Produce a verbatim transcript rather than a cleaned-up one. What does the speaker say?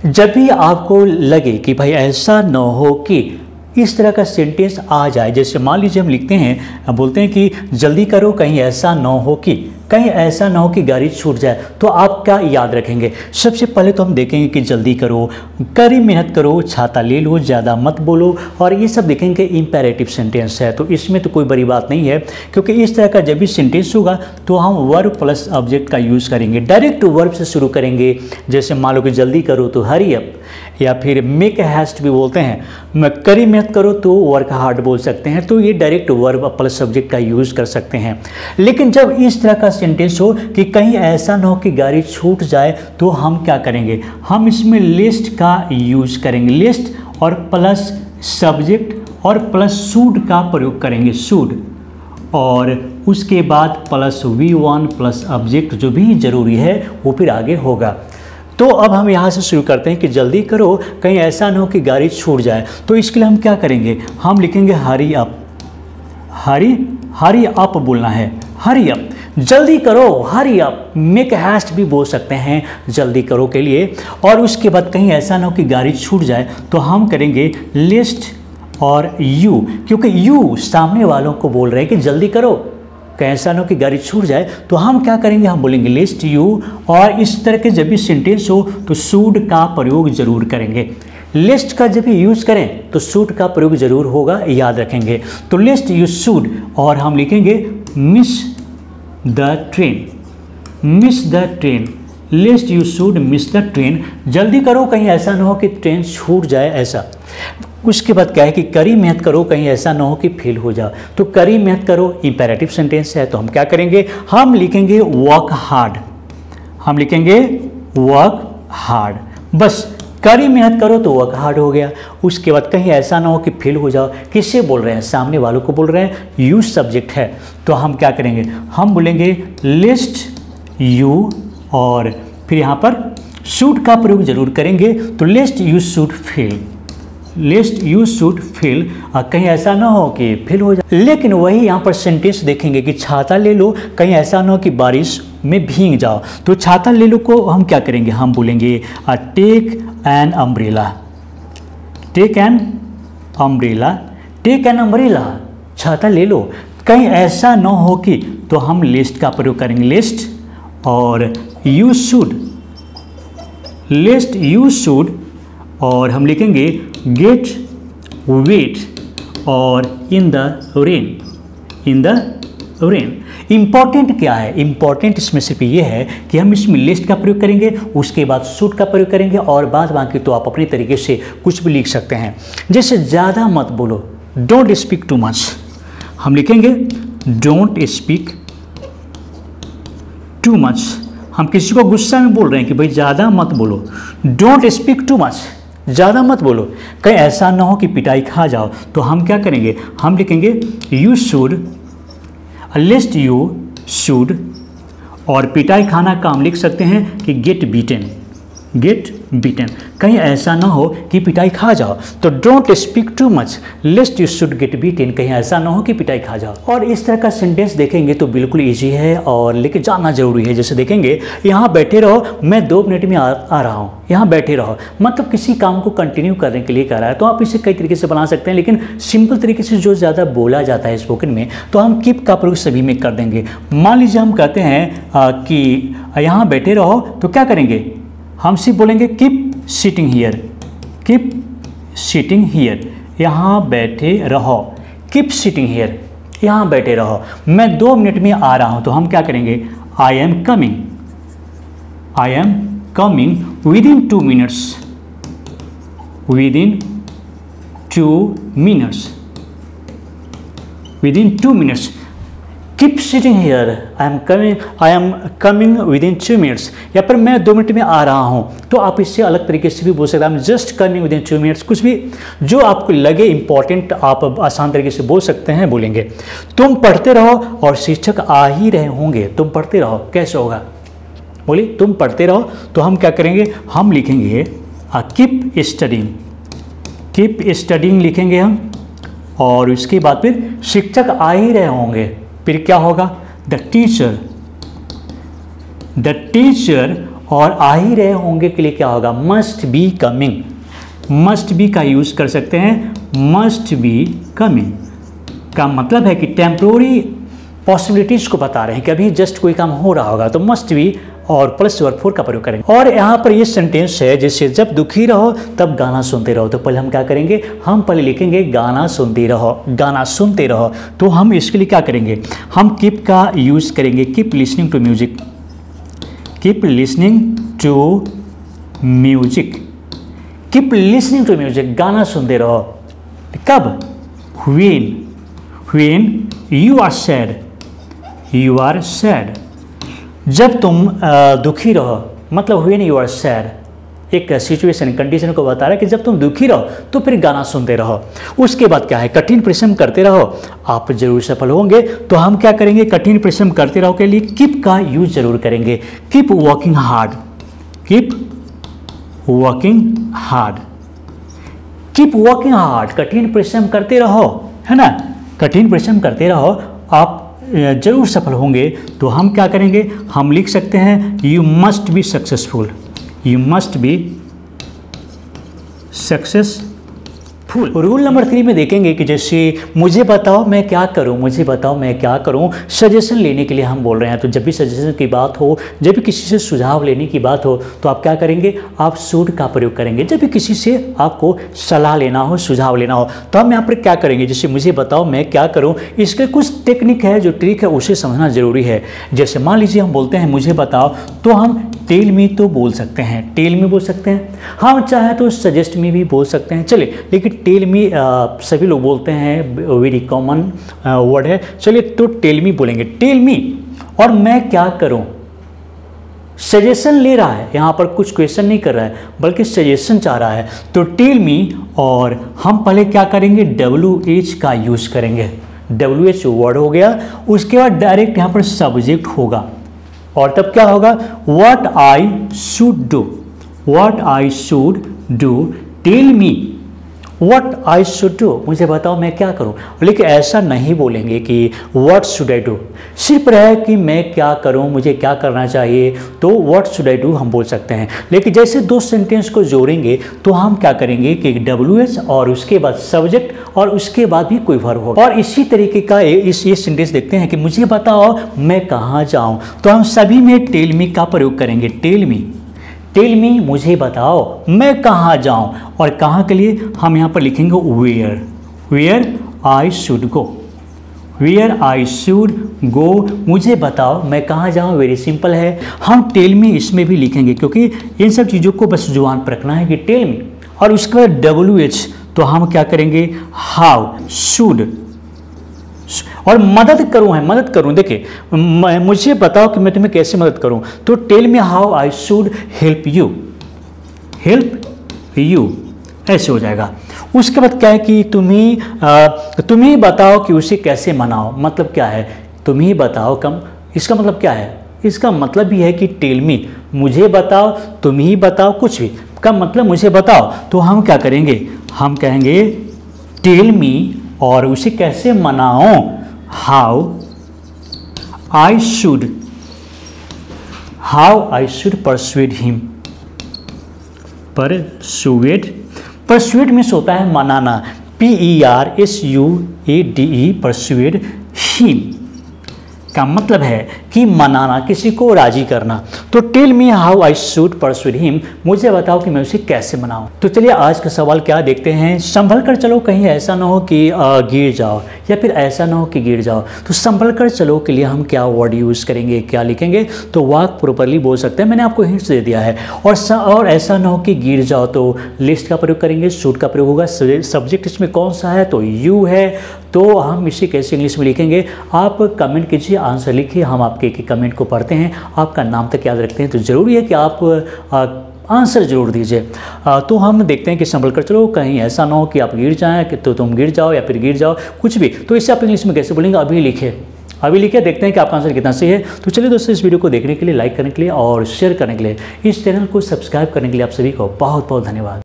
जब भी आपको लगे कि भाई ऐसा न हो कि इस तरह का सेंटेंस आ जाए, जैसे मान लीजिए हम लिखते हैं, बोलते हैं कि जल्दी करो कहीं ऐसा न हो कि कहीं ऐसा ना हो कि गाड़ी छूट जाए, तो आप क्या याद रखेंगे? सबसे पहले तो हम देखेंगे कि जल्दी करो, कड़ी मेहनत करो, छाता ले लो, ज़्यादा मत बोलो, और ये सब देखेंगे इम्पेरेटिव सेंटेंस है, तो इसमें तो कोई बड़ी बात नहीं है, क्योंकि इस तरह का जब भी सेंटेंस होगा तो हम वर्ब प्लस ऑब्जेक्ट का यूज़ करेंगे। डायरेक्ट वर्ब से शुरू करेंगे, जैसे मान लो कि जल्दी करो तो हरी अप, या फिर मेक हैस्ट भी बोलते हैं, कड़ी मेहनत करो तो वर्क हार्ड बोल सकते हैं, तो ये डायरेक्ट वर्ब प्लस सब्जेक्ट का यूज़ कर सकते हैं। लेकिन जब इस तरह का सेंटेंस हो कि कहीं ऐसा ना हो कि गाड़ी छूट जाए, तो हम क्या करेंगे? हम इसमें लिस्ट का यूज़ करेंगे, लिस्ट और प्लस सब्जेक्ट और प्लस शुड का प्रयोग करेंगे, शुड, और उसके बाद plus V one plus object जो भी ज़रूरी है वो फिर आगे होगा। तो अब हम यहाँ से शुरू करते हैं कि जल्दी करो कहीं ऐसा ना हो कि गाड़ी छूट जाए, तो इसके लिए हम क्या करेंगे? हम लिखेंगे hurry up, Hari hurry up बोलना है, हरी अप, जल्दी करो, हरी अप, मेक हैस्ट भी बोल सकते हैं जल्दी करो के लिए। और उसके बाद कहीं ऐसा ना हो कि गाड़ी छूट जाए, तो हम करेंगे लिस्ट और यू, क्योंकि यू सामने वालों को बोल रहे हैं कि जल्दी करो कहीं ऐसा ना हो कि गाड़ी छूट जाए, तो हम क्या करेंगे? हम बोलेंगे लिस्ट यू, और इस तरह के जब भी सेंटेंस हो तो शुड का प्रयोग जरूर करेंगे। लिस्ट का जब भी यूज़ करें तो शुड का प्रयोग जरूर होगा, याद रखेंगे। तो लिस्ट यू शुड, और हम लिखेंगे miss the train, miss the train, lest you should miss the train, जल्दी करो कहीं ऐसा ना हो कि ट्रेन छूट जाए ऐसा। उसके बाद क्या है कि कड़ी मेहनत करो कहीं ऐसा ना हो कि फेल हो जाओ, तो कड़ी मेहनत करो इंपेरेटिव सेंटेंस है, तो हम क्या करेंगे? हम लिखेंगे वर्क हार्ड, हम लिखेंगे वर्क हार्ड, बस कड़ी मेहनत करो तो वर्क हार्ड हो गया। उसके बाद कहीं ऐसा ना हो कि फेल हो जाओ, किससे बोल रहे हैं? सामने वालों को बोल रहे हैं, यूज सब्जेक्ट है, तो हम क्या करेंगे? हम बोलेंगे लिस्ट यू, और फिर यहाँ पर शुड का प्रयोग जरूर करेंगे, तो lest you should fail, lest you should fail, कहीं ऐसा ना हो कि फेल हो जाए। लेकिन वही यहाँ पर सेंटेंस देखेंगे कि छाता ले लो कहीं ऐसा ना हो कि बारिश में भीग जाओ, तो छाता ले लो को हम क्या करेंगे? हम बोलेंगे take an umbrella, take an umbrella, take an umbrella, छाता ले लो, कहीं ऐसा ना हो कि, तो हम लिस्ट का प्रयोग करेंगे, लिस्ट, और you should, lest you should, और हम लिखेंगे गेट वेट, और in the rain, in the rain. Important क्या है? इंपॉर्टेंट इसमें सिर्फ ये है कि हम इसमें लिस्ट का प्रयोग करेंगे, उसके बाद शुड का प्रयोग करेंगे, और बाद बाकी तो आप अपने तरीके से कुछ भी लिख सकते हैं। जैसे ज़्यादा मत बोलो, डोंट स्पीक टू मच, हम लिखेंगे डोंट स्पीक टू मच, हम किसी को गुस्सा में बोल रहे हैं कि भाई ज़्यादा मत बोलो, डोंट स्पीक टू मच, ज़्यादा मत बोलो, कहीं ऐसा ना हो कि पिटाई खा जाओ, तो हम क्या करेंगे? हम लिखेंगे you should, lest you should, और पिटाई खाना का हम लिख सकते हैं कि गेट बीटन, गेट बीटन, कहीं ऐसा ना हो कि पिटाई खा जाओ, तो don't speak too much, lest you should get beaten, कहीं ऐसा ना हो कि पिटाई खा जाओ। और इस तरह का सेंटेंस देखेंगे तो बिल्कुल इजी है, और लेकिन जानना जरूरी है। जैसे देखेंगे, यहाँ बैठे रहो, मैं दो मिनट में आ, आ रहा हूँ, यहाँ बैठे रहो, मतलब किसी काम को कंटिन्यू करने के लिए कह रहा है, तो आप इसे कई तरीके से बना सकते हैं, लेकिन सिंपल तरीके से जो ज़्यादा बोला जाता है स्पोकन में, तो हम कीप का प्रयोग सभी में कर देंगे। मान लीजिए हम कहते हैं आ, कि यहाँ बैठे रहो, तो क्या करेंगे? हम सिर्फ बोलेंगे keep sitting here, keep sitting here, यहाँ बैठे रहो, कीप सिटिंग हियर, यहाँ बैठे रहो, मैं दो मिनट में आ रहा हूँ, तो हम क्या करेंगे? I am coming, I am coming within two minutes, within two minutes, within two minutes, keep sitting here, I am coming, I am coming within two minutes, या फिर मैं दो minute में आ रहा हूँ, तो आप इससे अलग तरीके से भी बोल सकते हैं, I am just coming within two minutes, कुछ भी जो आपको लगे इंपॉर्टेंट आप आसान तरीके से बोल सकते हैं, बोलेंगे। तुम पढ़ते रहो और शिक्षक आ ही रहे होंगे, तुम पढ़ते रहो, कैसे होगा? बोलिए, तुम पढ़ते रहो, तो हम क्या करेंगे? हम लिखेंगे कीप स्टडिंग, कीप स्टडिंग लिखेंगे हम, और उसके बाद फिर शिक्षक आ ही रहे होंगे, फिर क्या होगा? द टीचर, द टीचर, और आ ही रहे होंगे के लिए क्या होगा, must be coming. Must be का यूज़ कर सकते हैं, मस्ट बी कमिंग का मतलब है कि टेम्प्रोरी पॉसिबिलिटीज़ को बता रहे हैं कि अभी जस्ट कोई काम हो रहा होगा, तो मस्ट बी और प्लस वर्ब फोर का प्रयोग करेंगे। और यहाँ पर ये सेंटेंस है जैसे जब दुखी रहो तब गाना सुनते रहो, तो पहले हम क्या करेंगे, हम पहले लिखेंगे गाना सुनते रहो, गाना सुनते रहो। तो हम इसके लिए क्या करेंगे, हम कीप का यूज़ करेंगे, keep listening to music, keep listening to music, keep listening to music, गाना सुनते रहो। कब, when, when you are sad, you are sad, जब तुम दुखी रहो, मतलब व्हेन यू आर सैड, एक सिचुएशन कंडीशन को बता रहा है कि जब तुम दुखी रहो तो फिर गाना सुनते रहो। उसके बाद क्या है, कठिन परिश्रम करते रहो, आप जरूर सफल होंगे। तो हम क्या करेंगे, कठिन परिश्रम करते रहो के लिए कीप का यूज जरूर करेंगे, keep working hard, keep working hard, keep working hard, कठिन परिश्रम करते रहो, है ना, कठिन परिश्रम करते रहो, आप जरूर सफल होंगे। तो हम क्या करेंगे, हम लिख सकते हैं you must be successful, you must be successful. Rule number three में देखेंगे कि जैसे मुझे बताओ मैं क्या करूं, मुझे बताओ मैं क्या करूं, सजेशन लेने के लिए हम बोल रहे हैं। तो जब भी सजेशन की बात हो, जब भी किसी से सुझाव लेने की बात हो, तो आप क्या करेंगे, आप शुड का प्रयोग करेंगे। जब भी किसी से आपको सलाह लेना हो, सुझाव लेना हो, तो हम यहाँ पर क्या करेंगे, जैसे मुझे बताओ मैं क्या करूँ, इसके कुछ टेक्निक है, जो ट्रिक है उसे समझना जरूरी है। जैसे मान लीजिए हम बोलते हैं मुझे बताओ, तो हम टेल मी तो बोल सकते हैं, टेल मी बोल सकते हैं, हम चाहे तो सजेस्ट मी भी बोल सकते हैं। चलिए, लेकिन टेल मी सभी लोग बोलते हैं, वेरी कॉमन वर्ड है। चलिए, तो टेल मी बोलेंगे, टेल मी, और मैं क्या करूं, सजेशन ले रहा है, यहाँ पर कुछ क्वेश्चन नहीं कर रहा है बल्कि सजेशन चाह रहा है। तो टेल मी, और हम पहले क्या करेंगे, डब्ल्यू एच का यूज करेंगे, डब्ल्यू एच वर्ड हो गया, उसके बाद डायरेक्ट यहाँ पर सब्जेक्ट होगा, और तब क्या होगा, what I should do, what I should do, tell me what I should do, मुझे बताओ मैं क्या करूं। लेकिन ऐसा नहीं बोलेंगे कि व्हाट शुड आई डू, सिर्फ रहे कि मैं क्या करूं, मुझे क्या करना चाहिए, तो व्हाट शुड आई डू हम बोल सकते हैं। लेकिन जैसे दो सेंटेंस को जोड़ेंगे तो हम क्या करेंगे कि डब्ल्यू एच और उसके बाद सब्जेक्ट और उसके बाद भी कोई वर्ब होगा। और इसी तरीके का इस ये सेंटेंस देखते हैं कि मुझे बताओ मैं कहाँ जाऊँ, तो हम सभी में टेल मी का प्रयोग करेंगे, टेल मी, टेल मी, मुझे बताओ मैं कहाँ जाऊँ, और कहाँ के लिए हम यहाँ पर लिखेंगे where, where I should go, where I should go, मुझे बताओ मैं कहाँ जाऊँ, वेरी सिंपल है। हम टेल मी इसमें भी लिखेंगे क्योंकि इन सब चीज़ों को बस जुबान पर रखना है कि टेल मी, और उसके बाद डब्ल्यू एच, तो हम क्या करेंगे, हाउ, शुड, और मदद करूं है, मदद करूं, देखिए मुझे बताओ कि मैं तुम्हें कैसे मदद करूं, तो tell me how I should help you, help you, ऐसे हो जाएगा। उसके बाद क्या है कि तुम ही तुम ही बताओ कि उसे कैसे मनाओ, मतलब क्या है, तुम ही बताओ, कम, इसका मतलब क्या है, इसका मतलब भी है कि टेल मी, मुझे बताओ, तुम ही बताओ, कुछ भी का मतलब मुझे बताओ। तो हम क्या करेंगे, हम कहेंगे टेल मी, और उसे कैसे मनाओ, how I should, how I should persuade him, persuade, persuade means होता है मनाना, P E R S U A D E, persuade him का मतलब है कि मनाना, किसी को राजी करना। तो tell me how I should persuade him, मुझे बताओ कि मैं उसे कैसे मनाऊं। तो चलिए आज का सवाल क्या देखते हैं, संभल कर चलो, कहीं ऐसा ना हो कि आ, गिर जाओ, या फिर ऐसा ना हो कि गिर जाओ। तो संभल कर चलो के लिए हम क्या वर्ड यूज़ करेंगे, क्या लिखेंगे, तो वाक प्रॉपरली बोल सकते हैं, मैंने आपको हिंट्स दे दिया है। और स, और ऐसा ना हो कि गिर जाओ, तो लिस्ट का प्रयोग करेंगे, शुड का प्रयोग होगा। सब्जेक्ट इसमें कौन सा है, तो यू है। तो हम इसे कैसे इंग्लिश में लिखेंगे, आप कमेंट कीजिए, आंसर लिखिए, हम आपके कमेंट को पढ़ते हैं, आपका नाम तक याद रखते हैं। तो ज़रूरी है कि आप आ, आंसर जरूर दीजिए। तो हम देखते हैं कि संभल कर चलो, कहीं ऐसा ना हो कि आप गिर जाएं, कि तो तुम गिर जाओ या फिर गिर जाओ, कुछ भी। तो इससे आप इंग्लिश में कैसे बोलेंगे, अभी लिखे, अभी लिखे, देखते हैं कि आपका आंसर कितना सही है। तो चलिए दोस्तों, इस वीडियो को देखने के लिए, लाइक करने के लिए और शेयर करने के लिए, इस चैनल को सब्सक्राइब करने के लिए आप सभी को बहुत बहुत धन्यवाद।